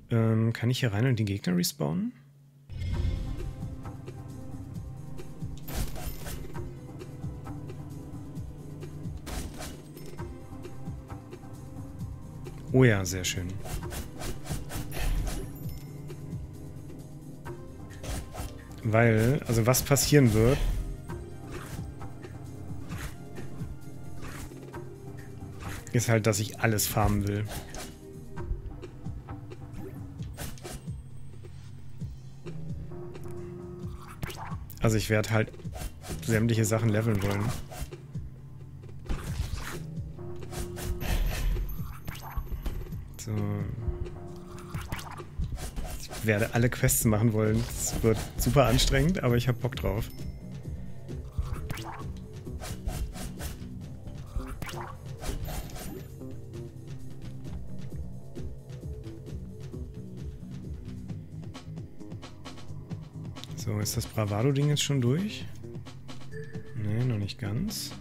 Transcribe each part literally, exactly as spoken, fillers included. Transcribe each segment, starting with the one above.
Ähm, kann ich hier rein und die Gegner respawnen? Oh ja, sehr schön. Weil, also was passieren wird, ist halt, dass ich alles farmen will. Also ich werde halt sämtliche Sachen leveln wollen. So. Ich werde alle Quests machen wollen. Es wird super anstrengend, aber ich habe Bock drauf. So, ist das Bravado-Ding jetzt schon durch? Nee, noch nicht ganz.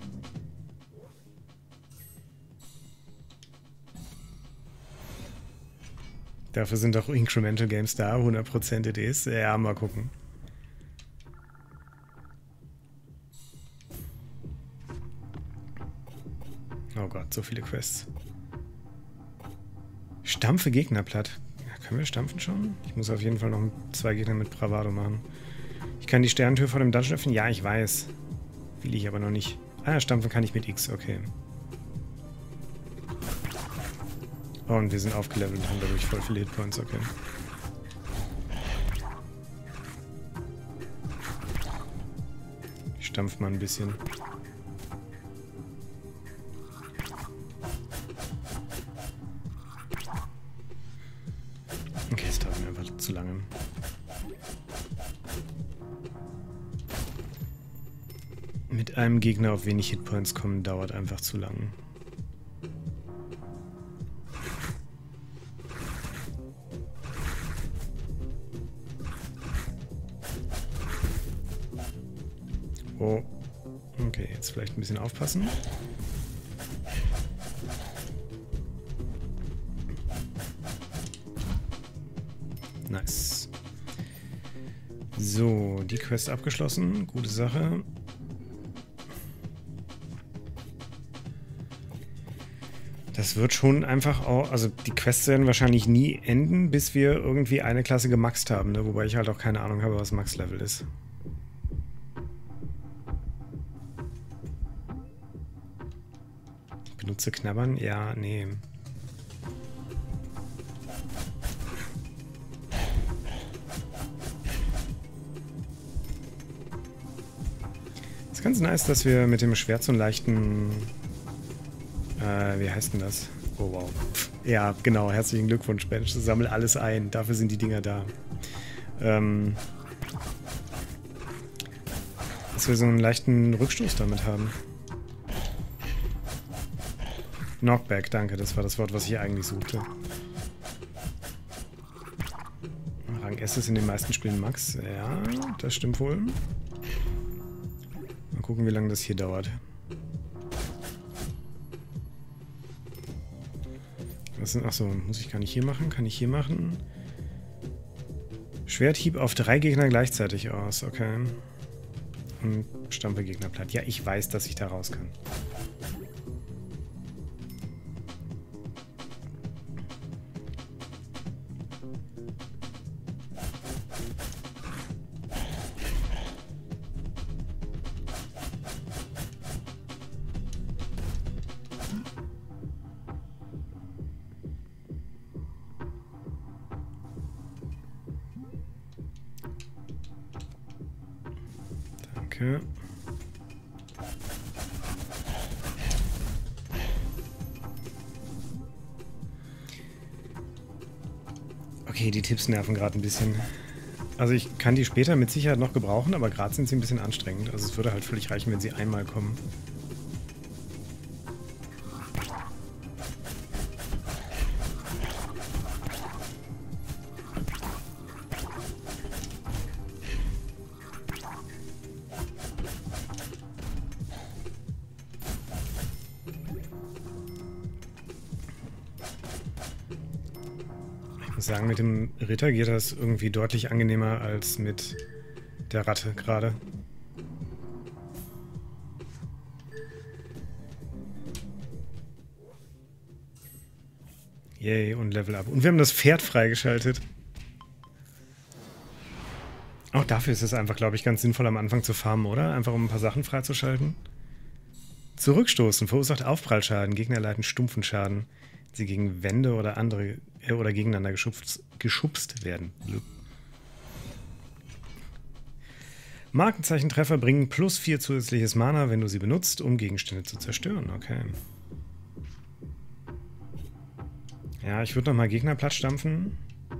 Dafür sind auch Incremental Games da, hundert Prozent it is. Ja, mal gucken. Oh Gott, so viele Quests. Stampfe Gegner platt. Ja, können wir stampfen schon? Ich muss auf jeden Fall noch zwei Gegner mit Bravado machen. Ich kann die Sternentür vor dem Dungeon öffnen? Ja, ich weiß. Will ich aber noch nicht. Ah ja, stampfen kann ich mit X, okay. Oh, und wir sind aufgelevelt und haben dadurch voll viele Hitpoints, okay. Ich stampf mal ein bisschen. Okay, es dauert mir einfach zu lange. Mit einem Gegner auf wenig Hitpoints kommen dauert einfach zu lang. Oh. Okay, jetzt vielleicht ein bisschen aufpassen. Nice. So, die Quest abgeschlossen. Gute Sache. Das wird schon einfach auch, also die Quests werden wahrscheinlich nie enden, bis wir irgendwie eine Klasse gemaxt haben, ne? Wobei ich halt auch keine Ahnung habe, was Max-Level ist. Benutze Knabbern? Ja, nee. Es ist ganz nice, dass wir mit dem Schwert so einen leichten... Äh, wie heißt denn das? Oh, wow. Ja, genau. Herzlichen Glückwunsch, Bench. Sammel alles ein. Dafür sind die Dinger da. Ähm... Dass wir so einen leichten Rückstoß damit haben. Knockback, danke. Das war das Wort, was ich eigentlich suchte. Rang S ist in den meisten Spielen Max. Ja, das stimmt wohl. Mal gucken, wie lange das hier dauert. Was sind, achso, muss ich gar nicht hier machen? Kann ich hier machen? Schwerthieb auf drei Gegner gleichzeitig aus. Okay. Und stampfe Gegner platt. Ja, ich weiß, dass ich da raus kann. Danke. Okay, die Tipps nerven gerade ein bisschen. Also ich kann die später mit Sicherheit noch gebrauchen, aber gerade sind sie ein bisschen anstrengend. Also es würde halt völlig reichen, wenn sie einmal kommen. muss sagen, mit dem Ritter geht das irgendwie deutlich angenehmer als mit der Ratte gerade. Yay, und Level Up. Und wir haben das Pferd freigeschaltet. Auch dafür ist es einfach, glaube ich, ganz sinnvoll am Anfang zu farmen, oder? Einfach um ein paar Sachen freizuschalten. Zurückstoßen verursacht Aufprallschaden. Gegner leiden stumpfen Schaden. Sie gegen Wände oder andere äh, oder gegeneinander geschubst, geschubst werden. Markenzeichen-Treffer bringen plus vier zusätzliches Mana, wenn du sie benutzt, um Gegenstände zu zerstören. Okay. Ja, ich würde nochmal Gegner platt stampfen.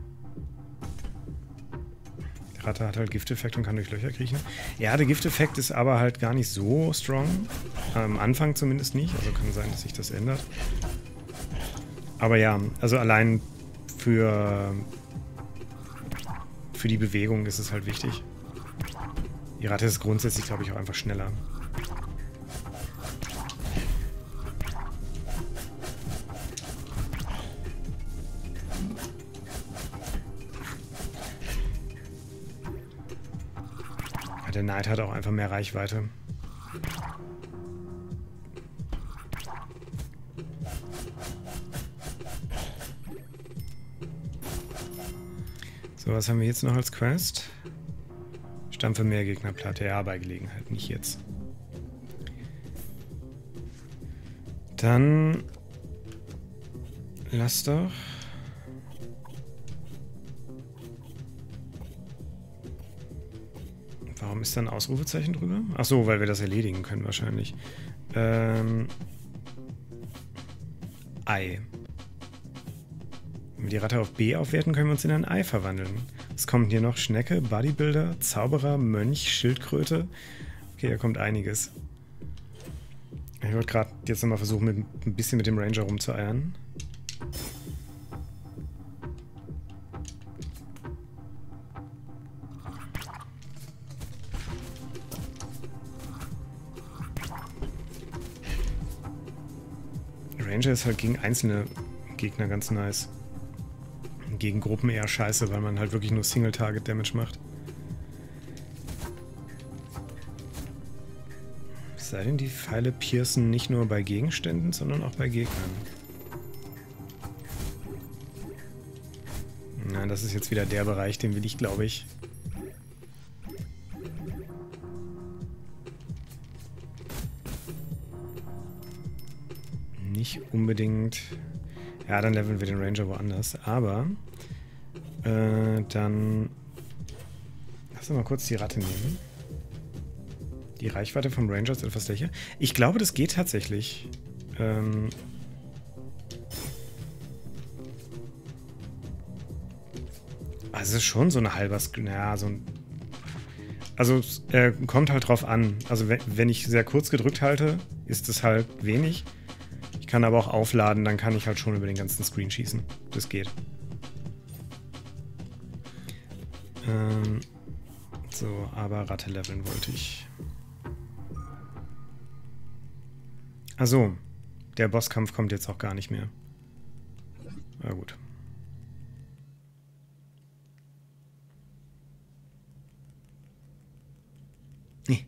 Die Ratte hat halt Gifteffekt und kann durch Löcher kriechen. Ja, der Gifteffekt ist aber halt gar nicht so strong. Am Anfang zumindest nicht. Also kann sein, dass sich das ändert. Aber ja, also allein für, für die Bewegung ist es halt wichtig. Die Ratte ist grundsätzlich, glaube ich, auch einfach schneller. Ja, der Knight hat auch einfach mehr Reichweite. So, was haben wir jetzt noch als Quest? Stampfe mehr Gegner platt. Ja, bei Gelegenheit, nicht jetzt. Dann lass doch. Warum ist da ein Ausrufezeichen drüber? Ach so, weil wir das erledigen können wahrscheinlich. Ähm, Ei. Wenn wir die Ratte auf B aufwerten, können wir uns in ein Ei verwandeln. Es kommt hier noch Schnecke, Bodybuilder, Zauberer, Mönch, Schildkröte. Okay, hier kommt einiges. Ich wollte gerade jetzt nochmal versuchen, mit, ein bisschen mit dem Ranger rumzueiern. Ranger ist halt gegen einzelne Gegner ganz nice. Gegen Gruppen eher scheiße, weil man halt wirklich nur Single-Target-Damage macht. Es sei denn, die Pfeile piercen nicht nur bei Gegenständen, sondern auch bei Gegnern. Nein, das ist jetzt wieder der Bereich, den will ich, glaube ich. Nicht unbedingt... Ja, dann leveln wir den Ranger woanders. Aber äh, dann... Lass uns mal kurz die Ratte nehmen. Die Reichweite vom Ranger ist etwas lächer. Ich glaube, das geht tatsächlich. Ähm... Also es ist schon so eine halber... Ja, so ein... Also es äh, kommt halt drauf an. Also wenn, wenn ich sehr kurz gedrückt halte, ist es halt wenig. Ich kann aber auch aufladen, dann kann ich halt schon über den ganzen Screen schießen. Das geht. Ähm, so, aber Ratte leveln wollte ich. Achso, der Bosskampf kommt jetzt auch gar nicht mehr. Na gut. Nee.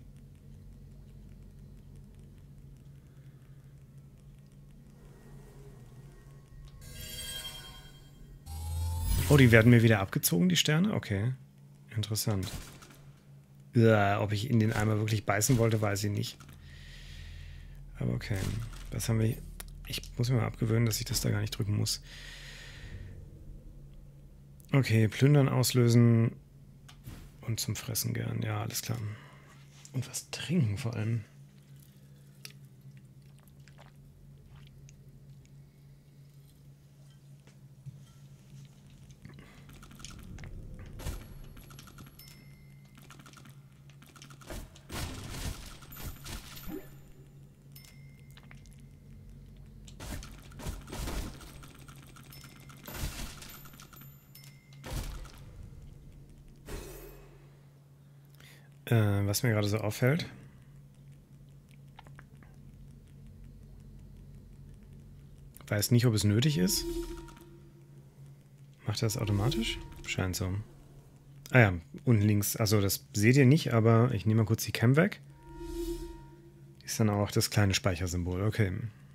Oh, die werden mir wieder abgezogen, die Sterne? Okay. Interessant. Ja, ob ich in den Eimer wirklich beißen wollte, weiß ich nicht. Aber okay. Was haben wir... Ich muss mir mal abgewöhnen, dass ich das da gar nicht drücken muss. Okay, plündern, auslösen und zum Fressen gern. Ja, alles klar. Und was trinken vor allem. Äh, was mir gerade so auffällt. Weiß nicht, ob es nötig ist. Macht Macht er das automatisch? Scheint so. Ah ja, unten links. Also das seht ihr nicht, aber ich nehme mal kurz die Cam weg. Ist dann auch das kleine Speichersymbol. Okay.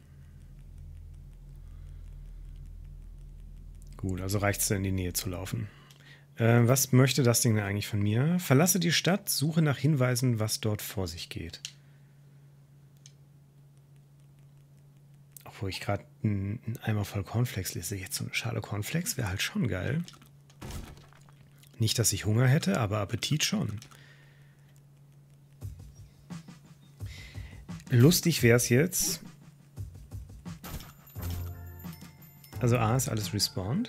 Gut, also reicht es in die Nähe zu laufen. Äh, was möchte das Ding denn eigentlich von mir? Verlasse die Stadt, suche nach Hinweisen, was dort vor sich geht. Obwohl ich gerade einen Eimer voll Cornflakes lese. Jetzt so eine Schale Cornflakes wäre halt schon geil. Nicht, dass ich Hunger hätte, aber Appetit schon. Lustig wäre es jetzt. Also A ist alles respawned.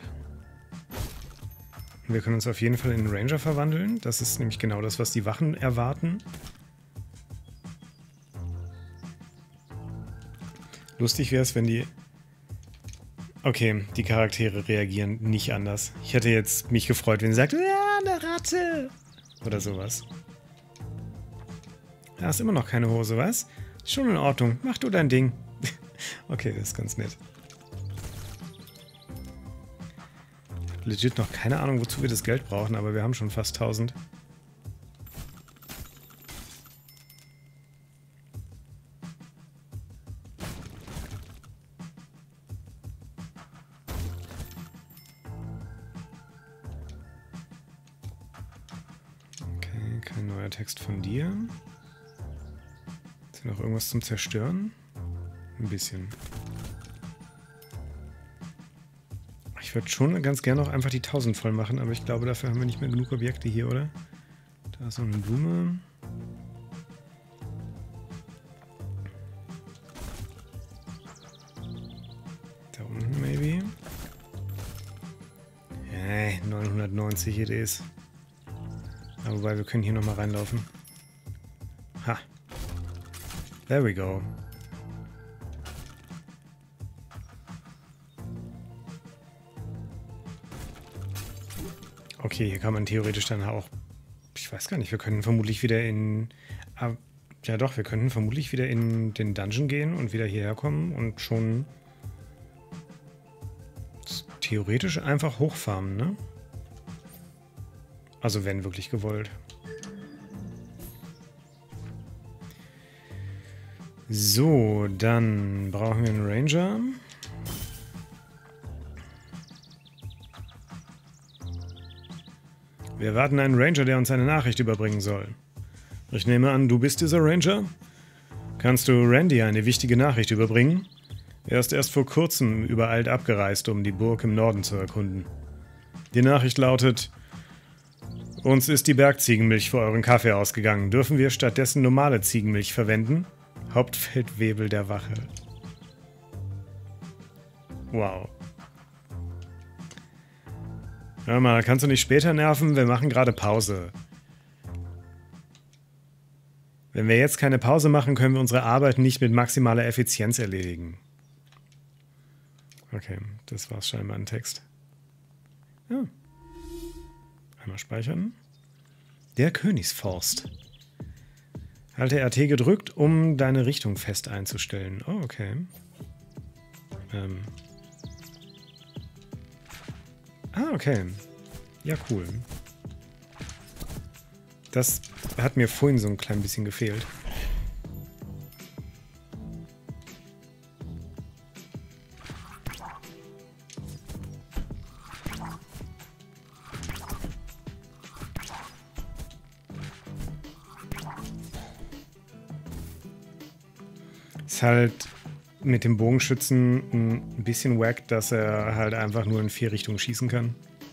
Wir können uns auf jeden Fall in einen Ranger verwandeln. Das ist nämlich genau das, was die Wachen erwarten. Lustig wäre es, wenn die... Okay, die Charaktere reagieren nicht anders. Ich hätte jetzt mich gefreut, wenn sie sagt, ja, eine Ratte! Oder sowas. Da ist immer noch keine Hose, was? Schon in Ordnung. Mach du dein Ding. Okay, das ist ganz nett. Legit noch keine Ahnung, wozu wir das Geld brauchen, aber wir haben schon fast tausend. Okay, kein neuer Text von dir. Ist hier noch irgendwas zum Zerstören? Ein bisschen. Ich würde schon ganz gerne auch einfach die tausend voll machen, aber ich glaube, dafür haben wir nicht mehr genug Objekte hier, oder? Da ist noch eine Blume. Da unten, maybe. Äh, neunhundertneunzig it is. Aber wobei, wir können hier nochmal reinlaufen. Ha. There we go. Okay, hier kann man theoretisch dann auch... Ich weiß gar nicht, wir können vermutlich wieder in... Ah, ja doch, wir könnten vermutlich wieder in den Dungeon gehen und wieder hierher kommen und schon theoretisch einfach hochfarmen, ne? Also wenn wirklich gewollt. So, dann brauchen wir einen Ranger. Wir erwarten einen Ranger, der uns eine Nachricht überbringen soll. Ich nehme an, du bist dieser Ranger? Kannst du Randy eine wichtige Nachricht überbringen? Er ist erst vor kurzem übereilt abgereist, um die Burg im Norden zu erkunden. Die Nachricht lautet: Uns ist die Bergziegenmilch für euren Kaffee ausgegangen. Dürfen wir stattdessen normale Ziegenmilch verwenden? Hauptfeldwebel der Wache. Wow. Hör mal, kannst du nicht später nerven? Wir machen gerade Pause. Wenn wir jetzt keine Pause machen, können wir unsere Arbeit nicht mit maximaler Effizienz erledigen. Okay, das war's scheinbar an Text. Ja. Einmal speichern. Der Königsforst. Halte R T gedrückt, um deine Richtung fest einzustellen. Oh, okay. Ähm... Ah, okay. Ja, cool. Das hat mir vorhin so ein klein bisschen gefehlt. Ist halt mit dem Bogenschützen ein bisschen wack, dass er halt einfach nur in vier Richtungen schießen kann.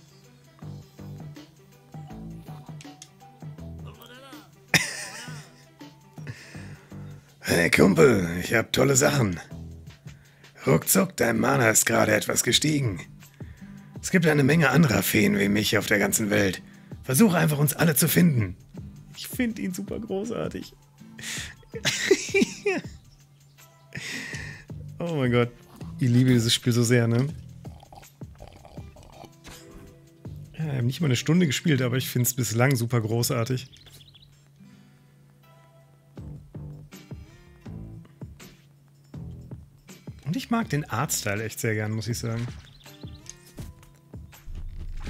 Hey Kumpel, ich hab tolle Sachen. Ruckzuck, dein Mana ist gerade etwas gestiegen. Es gibt eine Menge anderer Feen wie mich auf der ganzen Welt. Versuche einfach, uns alle zu finden. Ich finde ihn super großartig. Oh mein Gott. Ich liebe dieses Spiel so sehr, ne? Ja, ich habe nicht mal eine Stunde gespielt, aber ich finde es bislang super großartig. Und ich mag den Artstyle echt sehr gern, muss ich sagen.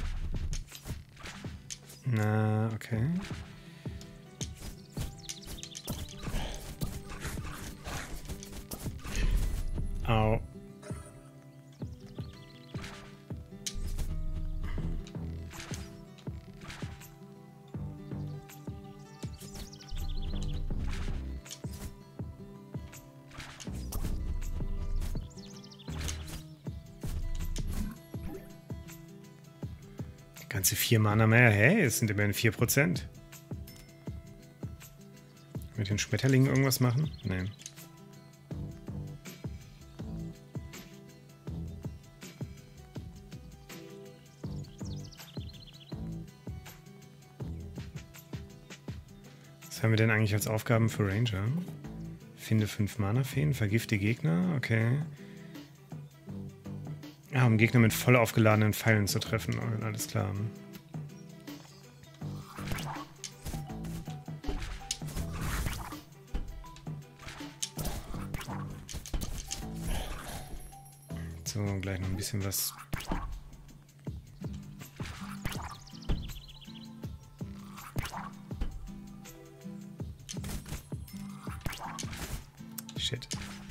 Na, okay. Au. Ganze vier Mana mehr. Hey, es sind immerhin vier Prozent. Mit den Schmetterlingen irgendwas machen? Nein. Was haben wir denn eigentlich als Aufgaben für Ranger? Finde fünf Mana-Feen, vergifte Gegner, okay. Ah, um Gegner mit voll aufgeladenen Pfeilen zu treffen, alles klar. So, gleich noch ein bisschen was. Shit.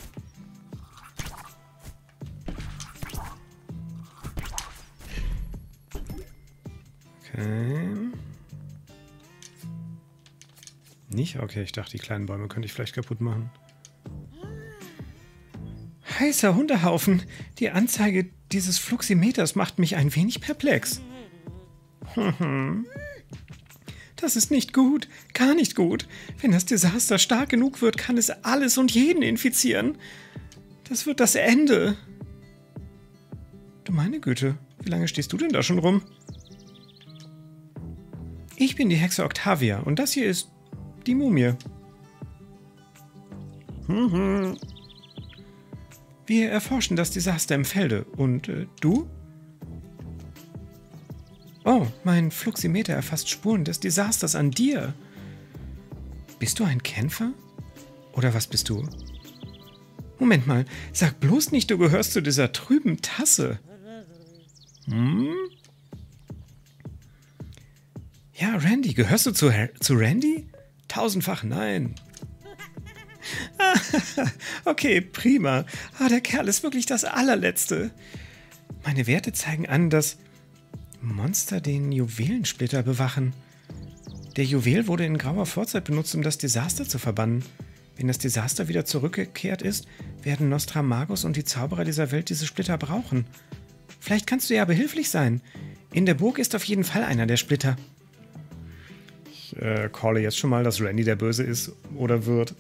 Okay. Nicht? Okay, ich dachte, die kleinen Bäume könnte ich vielleicht kaputt machen. Heißer Hundehaufen. Die Anzeige dieses Fluximeters macht mich ein wenig perplex. Das ist nicht gut. Gar nicht gut. Wenn das Desaster stark genug wird, kann es alles und jeden infizieren. Das wird das Ende. Du meine Güte, wie lange stehst du denn da schon rum? Ich bin die Hexe Octavia und das hier ist die Mumie. Mhm. Wir erforschen das Desaster im Felde. Und äh, du? Oh, mein Fluximeter erfasst Spuren des Desasters an dir. Bist du ein Kämpfer? Oder was bist du? Moment mal, sag bloß nicht, du gehörst zu dieser trüben Tasse. Hm? Ja, Randy, gehörst du zu, zu Randy? Tausendfach nein. Okay, prima. Ah, der Kerl ist wirklich das allerletzte. Meine Werte zeigen an, dass Monster den Juwelensplitter bewachen. Der Juwel wurde in grauer Vorzeit benutzt, um das Desaster zu verbannen. Wenn das Desaster wieder zurückgekehrt ist, werden Nostramagus und die Zauberer dieser Welt diese Splitter brauchen. Vielleicht kannst du ja behilflich sein. In der Burg ist auf jeden Fall einer der Splitter. Ich äh, calle jetzt schon mal, dass Randy der Böse ist oder wird.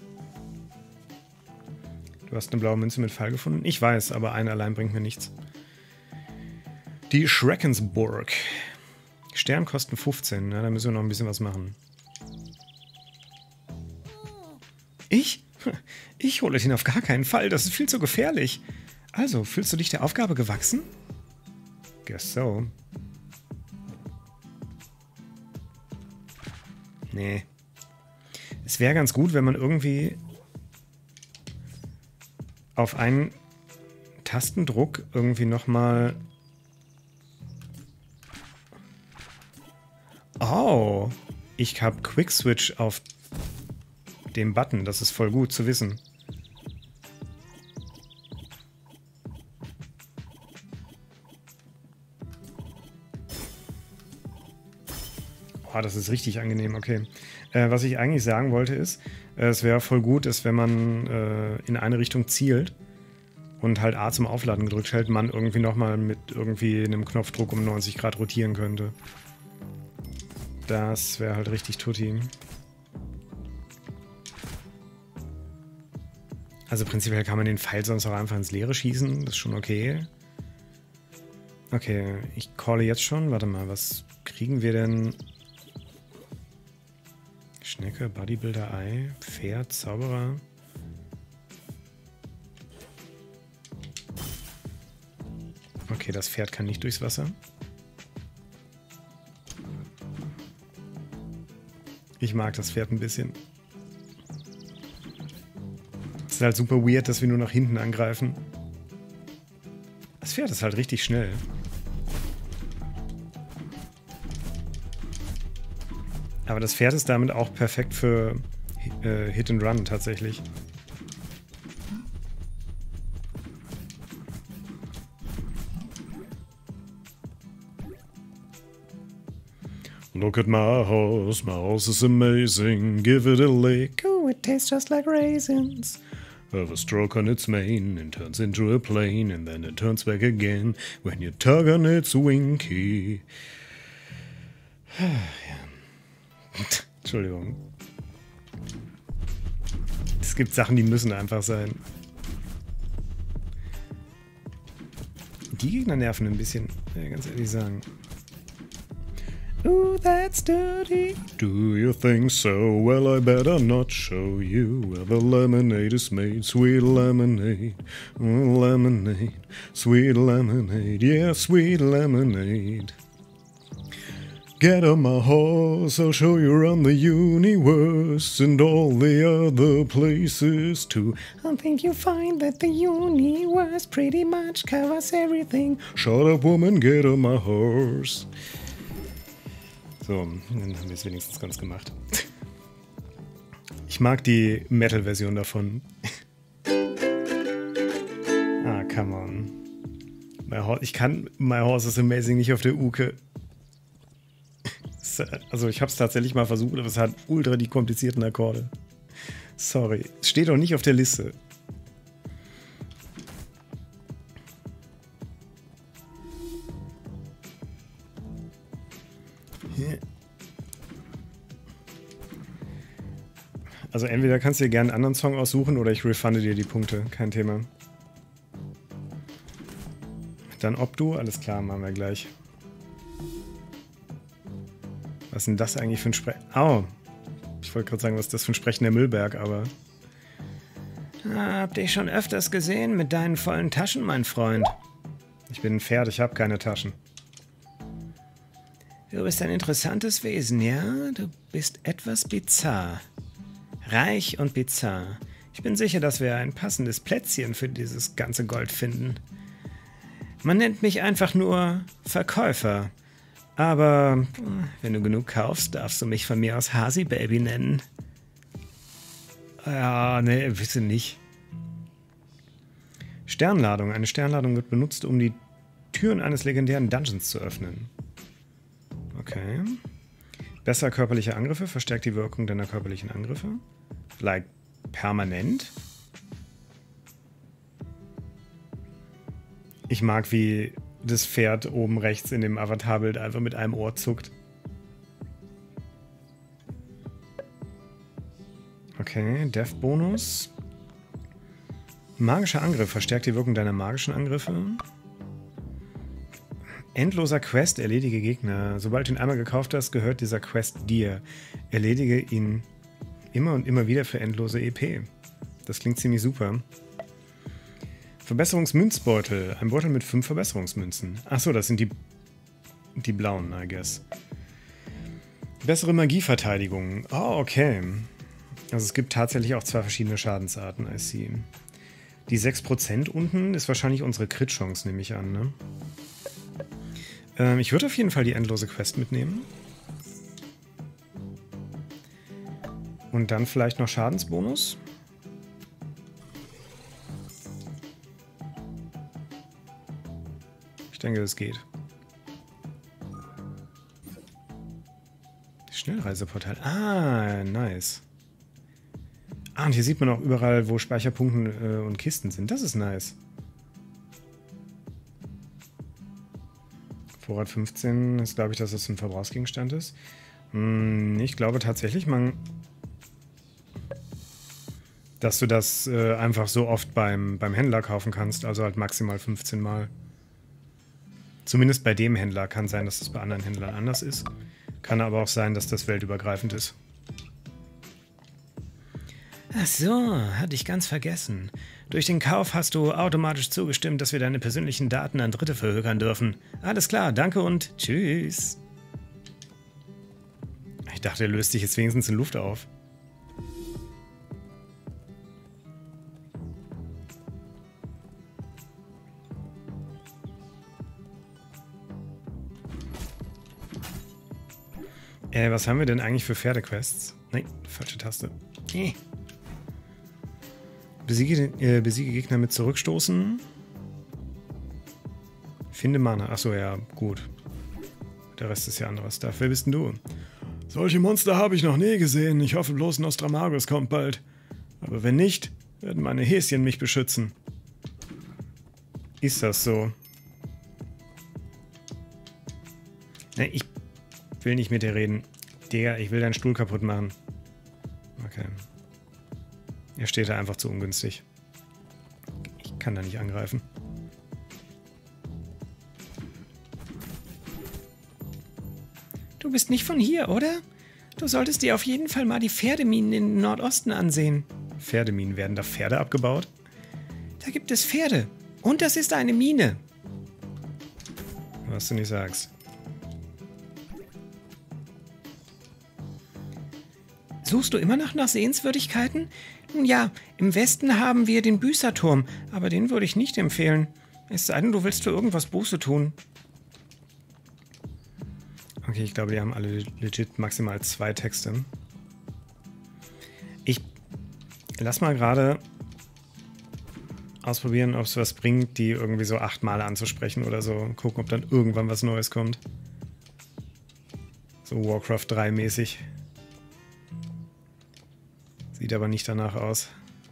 Du hast eine blaue Münze mit Pfeil gefunden? Ich weiß, aber eine allein bringt mir nichts. Die Schreckensburg. Stern kosten fünfzehn. Na, da müssen wir noch ein bisschen was machen. Ich? Ich hole den auf gar keinen Fall. Das ist viel zu gefährlich. Also, fühlst du dich der Aufgabe gewachsen? Guess so. Nee. Es wäre ganz gut, wenn man irgendwie auf einen Tastendruck irgendwie nochmal... Oh, ich habe Quick Switch auf dem Button. Das ist voll gut zu wissen. Oh, das ist richtig angenehm, okay. Äh, was ich eigentlich sagen wollte ist, äh, es wäre voll gut, ist, wenn man äh, in eine Richtung zielt und halt A zum Aufladen gedrückt hält, man irgendwie nochmal mit irgendwie einem Knopfdruck um neunzig Grad rotieren könnte. Das wäre halt richtig tutti. Also prinzipiell kann man den Pfeil sonst auch einfach ins Leere schießen. Das ist schon okay. Okay, ich calle jetzt schon. Warte mal, was kriegen wir denn? Schnecke, Bodybuilder, Ei, Pferd, Zauberer. Okay, das Pferd kann nicht durchs Wasser. Ich mag das Pferd ein bisschen. Es ist halt super weird, dass wir nur nach hinten angreifen. Das Pferd ist halt richtig schnell. Aber das Pferd ist damit auch perfekt für äh, Hit and Run tatsächlich. Look at my horse, my horse is amazing. Give it a lick, oh, it tastes just like raisins. Have a stroke on its mane and turns into a plane, and then it turns back again when you tug on its winky. Ja. Entschuldigung. Es gibt Sachen, die müssen einfach sein. Die Gegner nerven ein bisschen, ja, ganz ehrlich sagen. Ooh, that's dirty. Do you think so? Well, I better not show you where the lemonade is made. Sweet lemonade, mm, lemonade, sweet lemonade, yeah, sweet lemonade. Get on my horse, I'll show you around the universe and all the other places too. I think you'll find that the universe pretty much covers everything. Shut up, woman, get on my horse. So, dann haben wir es wenigstens ganz gemacht. Ich mag die Metal-Version davon. Ah, come on. My horse, ich kann My Horse is Amazing nicht auf der Uke. Also ich habe es tatsächlich mal versucht, aber es hat ultra die komplizierten Akkorde. Sorry. Es steht auch nicht auf der Liste. Also entweder kannst du dir gerne einen anderen Song aussuchen oder ich refunde dir die Punkte. Kein Thema. Dann ob du, alles klar, machen wir gleich. Was ist denn das eigentlich für ein Sprech... Au! Ich wollte gerade sagen, was ist das für ein sprechender Müllberg, aber... Ah, hab dich schon öfters gesehen mit deinen vollen Taschen, mein Freund. Ich bin ein Pferd, ich habe keine Taschen. Du bist ein interessantes Wesen, ja? Du bist etwas bizarr. Reich und bizarr. Ich bin sicher, dass wir ein passendes Plätzchen für dieses ganze Gold finden. Man nennt mich einfach nur Verkäufer. Aber wenn du genug kaufst, darfst du mich von mir aus Hasi Baby nennen. Ja, nee, bitte nicht. Sternladung. Eine Sternladung wird benutzt, um die Türen eines legendären Dungeons zu öffnen. Okay. Besser körperliche Angriffe, verstärkt die Wirkung deiner körperlichen Angriffe. Vielleicht permanent. Ich mag, wie das Pferd oben rechts in dem Avatarbild einfach mit einem Ohr zuckt. Okay, Death-Bonus. Magischer Angriff, verstärkt die Wirkung deiner magischen Angriffe. Endloser Quest, erledige Gegner. Sobald du ihn einmal gekauft hast, gehört dieser Quest dir. Erledige ihn immer und immer wieder für endlose E P. Das klingt ziemlich super. Verbesserungsmünzbeutel. Ein Beutel mit fünf Verbesserungsmünzen. Achso, das sind die, die blauen, I guess. Bessere Magieverteidigung. Oh, okay. Also es gibt tatsächlich auch zwei verschiedene Schadensarten, I see. Die sechs Prozent unten ist wahrscheinlich unsere Crit-Chance, nehme ich an, ne? Ähm, ich würde auf jeden Fall die endlose Quest mitnehmen. Und dann vielleicht noch Schadensbonus. Ich denke, das geht. Schnellreiseportal. Ah, nice. Ah, und hier sieht man auch überall, wo Speicherpunkte äh, und Kisten sind. Das ist nice. Vorrat fünfzehn ist, glaube ich, dass das ein Verbrauchsgegenstand ist. Hm, ich glaube tatsächlich, man, dass du das äh, einfach so oft beim, beim Händler kaufen kannst. Also halt maximal fünfzehn Mal. Zumindest bei dem Händler. Kann sein, dass das bei anderen Händlern anders ist. Kann aber auch sein, dass das weltübergreifend ist. Ach so, hatte ich ganz vergessen. Durch den Kauf hast du automatisch zugestimmt, dass wir deine persönlichen Daten an Dritte verhökern dürfen. Alles klar, danke und tschüss. Ich dachte, er löst sich jetzt wenigstens in Luft auf. Äh, was haben wir denn eigentlich für Pferdequests? Nein, falsche Taste. Äh. Besiege, äh, besiege Gegner mit Zurückstoßen. Finde Mana. Achso, ja, gut. Der Rest ist ja anderes. Dafür bist denn du? Solche Monster habe ich noch nie gesehen. Ich hoffe bloß, Nostramagus kommt bald. Aber wenn nicht, werden meine Häschen mich beschützen. Ist das so? Ne, ich will nicht mit dir reden. Digga, ich will deinen Stuhl kaputt machen. Okay. Er steht da einfach zu ungünstig. Ich kann da nicht angreifen. Du bist nicht von hier, oder? Du solltest dir auf jeden Fall mal die Pferdeminen im Nordosten ansehen. Pferdeminen, werden da Pferde abgebaut? Da gibt es Pferde. Und das ist eine Mine. Was du nicht sagst. Suchst du immer noch nach Sehenswürdigkeiten? Nun ja, im Westen haben wir den Büßerturm, aber den würde ich nicht empfehlen. Es sei denn, du willst für irgendwas Buße tun. Okay, ich glaube, die haben alle legit maximal zwei Texte. Ich lass mal gerade ausprobieren, ob es was bringt, die irgendwie so achtmal anzusprechen oder so. Gucken, ob dann irgendwann was Neues kommt. So Warcraft drei mäßig. Sieht aber nicht danach aus.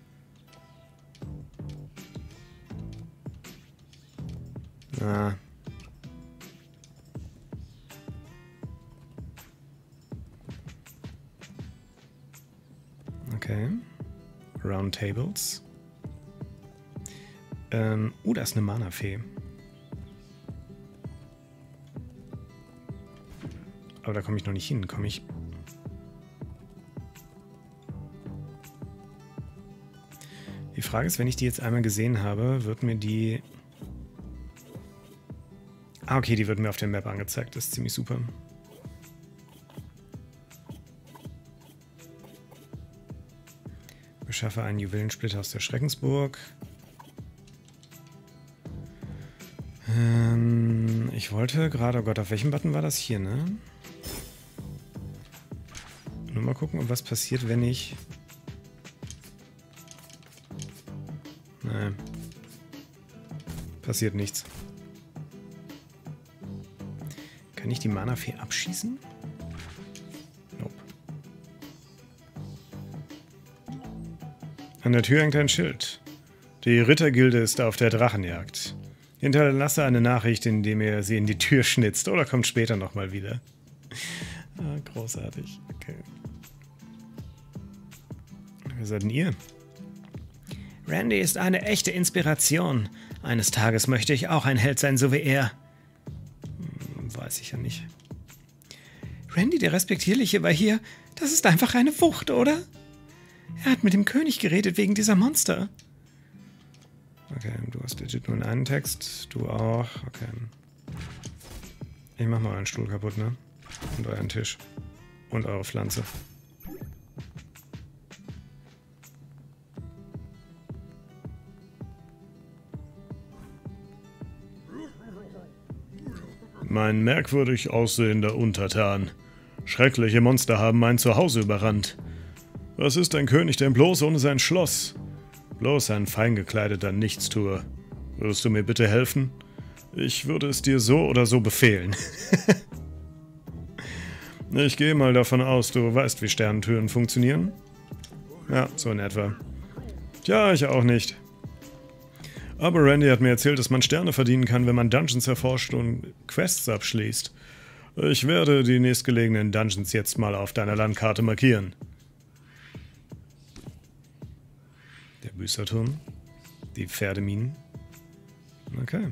Ah. Okay. Round Tables. Ähm, oh, da ist eine Mana-Fee. Aber da komme ich noch nicht hin. Komme ich... Die Frage ist, wenn ich die jetzt einmal gesehen habe, wird mir die... Ah, okay, die wird mir auf der Map angezeigt. Das ist ziemlich super. Beschaffe einen Juwelensplitter aus der Schreckensburg. Ähm, ich wollte gerade... Oh Gott, auf welchem Button war das hier, ne? Nur mal gucken, was passiert, wenn ich... Nein. Passiert nichts. Kann ich die Mana-Fee abschießen? Nope. An der Tür hängt ein Schild. Die Rittergilde ist auf der Drachenjagd. Hinterlasse eine Nachricht, indem ihr sie in die Tür schnitzt. Oder kommt später nochmal wieder. Ah, großartig. Okay. Wer seid denn ihr? Randy ist eine echte Inspiration. Eines Tages möchte ich auch ein Held sein, so wie er. Hm, weiß ich ja nicht. Randy, der Respektierliche, war hier. Das ist einfach eine Wucht, oder? Er hat mit dem König geredet wegen dieser Monster. Okay, du hast legit nur einen Text. Du auch. Okay. Ich mach mal euren Stuhl kaputt, ne? Und euren Tisch. Und eure Pflanze. Mein merkwürdig aussehender Untertan. Schreckliche Monster haben mein Zuhause überrannt. Was ist ein König denn bloß ohne sein Schloss? Bloß ein feingekleideter Nichtstuer. Würdest du mir bitte helfen? Ich würde es dir so oder so befehlen. Ich gehe mal davon aus, du weißt, wie Sternentüren funktionieren? Ja, so in etwa. Tja, ich auch nicht. Aber Randy hat mir erzählt, dass man Sterne verdienen kann, wenn man Dungeons erforscht und Quests abschließt. Ich werde die nächstgelegenen Dungeons jetzt mal auf deiner Landkarte markieren. Der Büßerturm. Die Pferdeminen. Okay.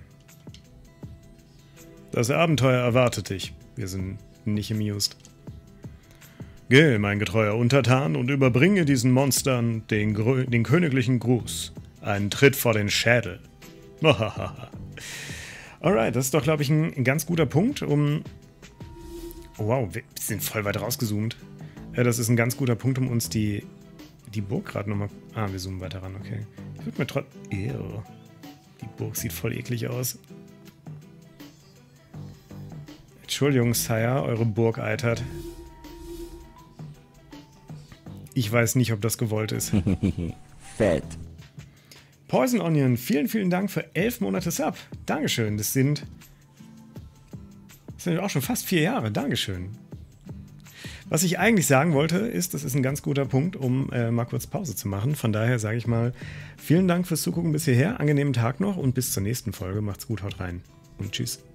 Das Abenteuer erwartet dich. Wir sind nicht amused. Geh, mein getreuer Untertan, und überbringe diesen Monstern den, den königlichen Gruß. Einen Tritt vor den Schädel. Alright, das ist doch, glaube ich, ein ganz guter Punkt, um... Oh, wow, wir sind voll weit rausgezoomt. Ja, das ist ein ganz guter Punkt, um uns die, die Burg gerade nochmal... Ah, wir zoomen weiter ran, okay. Ich würde mir trotzdem... Ew. Die Burg sieht voll eklig aus. Entschuldigung, Sire, eure Burg eitert. Ich weiß nicht, ob das gewollt ist. Fett. Poison Onion, vielen, vielen Dank für elf Monate Sub. Dankeschön. Das sind, das sind auch schon fast vier Jahre. Dankeschön. Was ich eigentlich sagen wollte, ist, das ist ein ganz guter Punkt, um äh, mal kurz Pause zu machen. Von daher sage ich mal, vielen Dank fürs Zugucken bis hierher. Angenehmen Tag noch und bis zur nächsten Folge. Macht's gut, haut rein und tschüss.